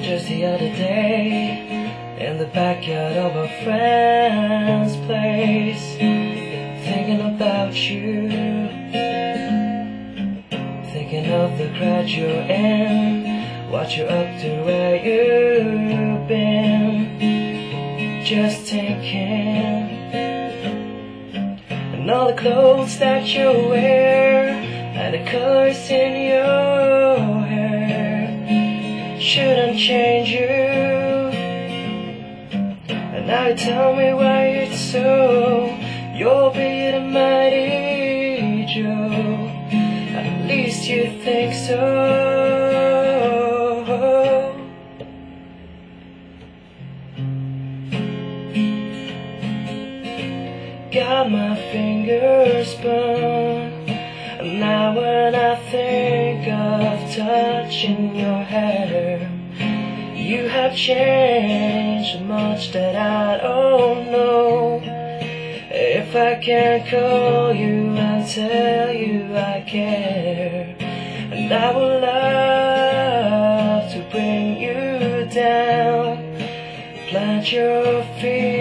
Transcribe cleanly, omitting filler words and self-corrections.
Just the other day, in the backyard of a friend's place, thinking about you, thinking of the crowd you're in, what you're up to, where you've been. Just thinking, and all the clothes that you wear, and the colors in your hair shouldn't change you. And now you tell me why it's so. You'll be the mighty Joe, at least you think so. Got my fingers burned, and now when I think of touching your hair, you have changed so much that I don't know if I can call you and tell you I care. And I would love to bring you down, plant your feet